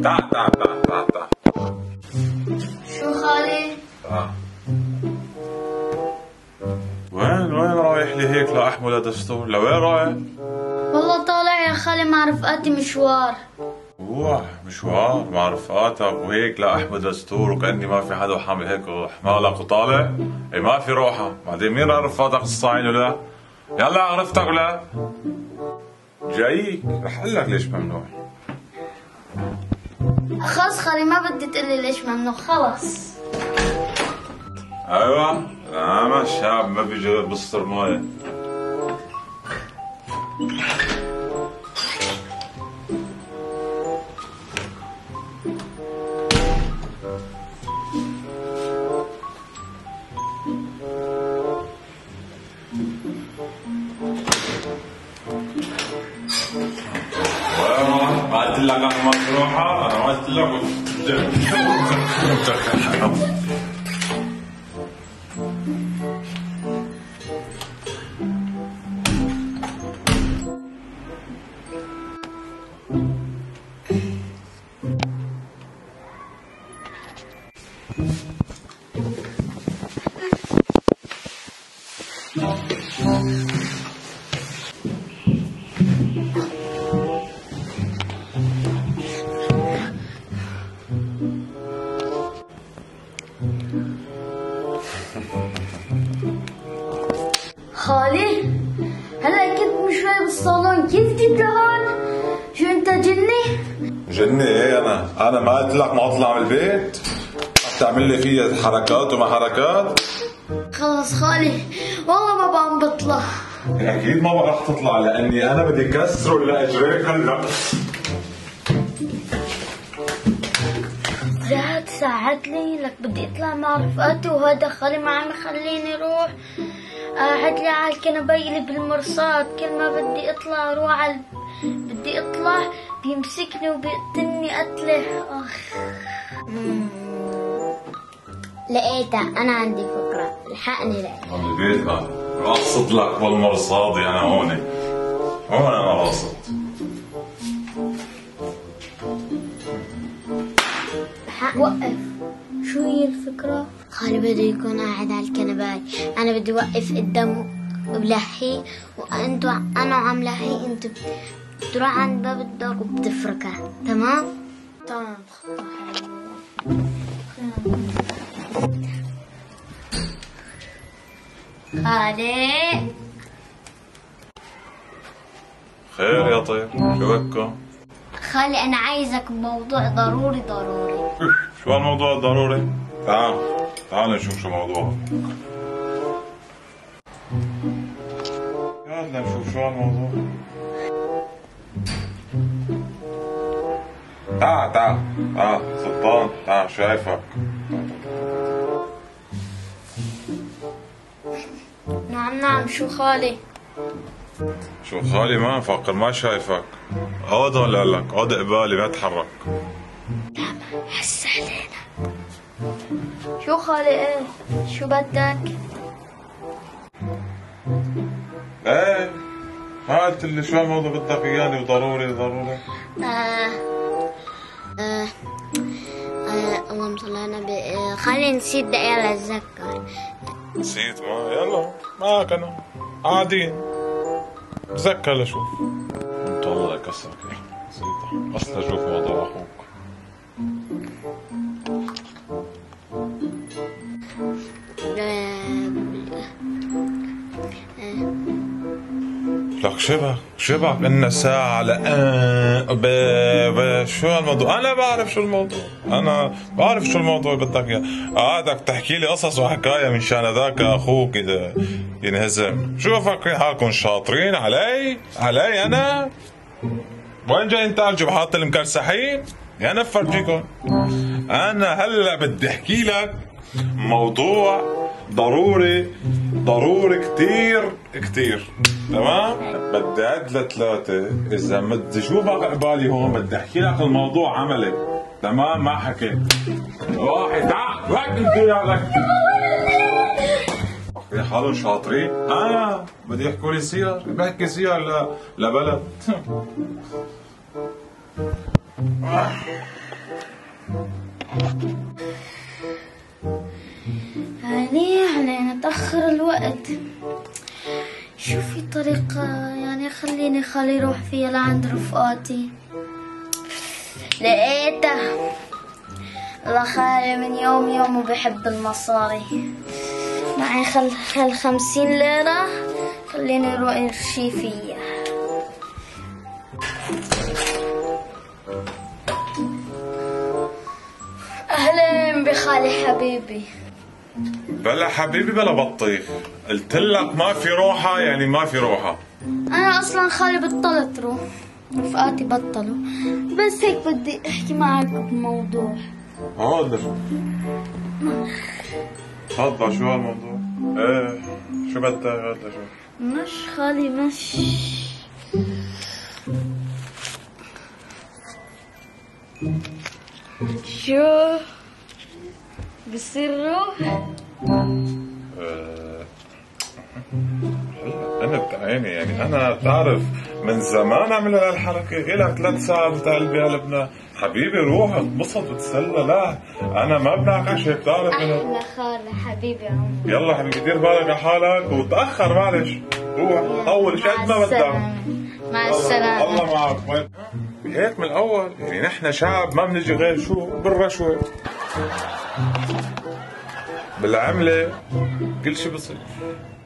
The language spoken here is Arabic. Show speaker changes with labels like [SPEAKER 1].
[SPEAKER 1] تعال تعال تعال تعال تعال.
[SPEAKER 2] شو خالي؟
[SPEAKER 1] وين رايح لي هيك لأحمل دستور؟ لوين رايح؟
[SPEAKER 2] والله طالع يا خالي مع رفقاتي مشوار.
[SPEAKER 1] روح مشوار مع رفقاتك وهيك لأحمل دستور وكأني ما في حدا حامل هيك حمالك وطالع؟ اي ما في روحة، بعدين مين رفقاتك الصاعين ولا؟ يلا عرفتك ولا؟ جايك رح اقول لك ليش ممنوع.
[SPEAKER 2] خلص خالي ما بدي تقلي ليش ممنوع خلص.
[SPEAKER 1] ايوه ما الشاب ما بيجي غير بسطر مويه. ما قلت لك انا ما تروحها، انا ما قلت لك.
[SPEAKER 2] خالي هلا كنت من شوي بالصالون كيف جيت لهون؟ شو انت جني؟
[SPEAKER 1] جني ايه انا ما قلت لك ما اطلع من البيت؟ تعمل لي فيها حركات وما حركات؟
[SPEAKER 2] خلص خالي والله ما بقوم بطلع.
[SPEAKER 1] اكيد ما بقى رح تطلع لاني انا بدي كسر ولا اجريك هلا.
[SPEAKER 2] زهقت ساعدت لي لك بدي اطلع مع رفقاتي وهذا خالي ما عم يخليني اروح. قاعد لي على الكنبايه اللي بالمرصاد كل ما بدي اطلع اروح على بدي اطلع بيمسكني وبيقتلني قتله. لقيتها انا عندي فكره الحقني لقيتها.
[SPEAKER 1] البيت هذا راصد لك بالمرصادي انا هون انا راصد.
[SPEAKER 2] وقف. شو هي الفكرة؟ خالي بده يكون قاعد على الكنباية، أنا بدي وقف قدامه وبلحيه وأنتوا أنا وعم لحيه أنتوا بتروح عند باب الدار وبتفركها، تمام؟ تمام خطة حلوة. خالي
[SPEAKER 1] خير يا طير شو هكا؟
[SPEAKER 2] خالي أنا عايزك بموضوع ضروري.
[SPEAKER 1] شو هالموضوع الضروري؟ تعال نشوف شو موضوعه. يلا نشوف شو هالموضوع. تعال سلطان تعال شايفك.
[SPEAKER 2] نعم شو خالي؟
[SPEAKER 1] شو خالي ما مفكر ما شايفك. اقعد هون لك اقعد قبالي ما تحرك.
[SPEAKER 2] لا ما حس علينا. شو خالي ايه؟ شو بدك؟
[SPEAKER 1] ايه ما قلت لي شو الموضوع بدك اياني وضروري.
[SPEAKER 2] اللهم صل على النبي. خليني نسيت دقيقة لأتذكر.
[SPEAKER 1] نسيت ما يلا ما كنا قاعدين تذكر لشوف. انت والله كسرك نسيتها اصلا شوف موضوع اخوك. لك شبك إن ساعة شو هالموضوع؟ أنا بعرف شو الموضوع، أنا بعرف شو الموضوع بدك إياه، قاعدك تحكي لي قصص وحكاية من شان ذاك أخوك إذا ينهزم، شو فاكرين حالكم شاطرين علي أنا؟ وين جاي انت على الجبهات المكرسحين؟ يا أنا بفرجيكم، أنا هلا بدي أحكي لك موضوع ضروري كتير تمام؟ بدي أعد لثلاثة، إذا بدي شو بقى قبالي هون بدي أحكي لك الموضوع عملي، تمام؟ ما حكيت. واحد تعال وين انت لك؟ يا حالهم شاطرين؟ بدي يحكوا لي سير، بحكي سير لبلد.
[SPEAKER 2] يعني نتأخر الوقت. شو في طريقة يعني خليني خالي يروح فيها لعند رفقاتي؟ لقيتها. الله خالي من يوم وبحب المصاري. معي خل 50 ليرة خليني اروح ارشي فيها. اهلين بخالي حبيبي.
[SPEAKER 1] بلا حبيبي بلا بطيخ، قلت لك ما في روحة يعني ما في روحة.
[SPEAKER 2] انا اصلا خالي بطلت روح، رفقاتي بطلوا، بس هيك بدي احكي معك بموضوع.
[SPEAKER 1] حاضر تفضل. شو هالموضوع؟ ايه شو بدك هلا؟ شو
[SPEAKER 2] مش خالي مش شو بصير روح؟
[SPEAKER 1] انا بتعيني يعني انا بتعرف من زمان عمل هالحركه، إلك 3 ساعات بتقلبي قلبنا. حبيبي روح اتبسط وتسلى. لا انا ما بناقش هيك، بتعرف
[SPEAKER 2] احلى خالي حبيبي عمري.
[SPEAKER 1] يلا حبيبي دير بالك على حالك وتاخر معلش. روح طول قد ما بدك.
[SPEAKER 2] مع السلامة.
[SPEAKER 1] الله معك. هيك من الاول يعني نحن شعب ما بنجي غير شو بالرشوه بالعمله كل شيء بصير.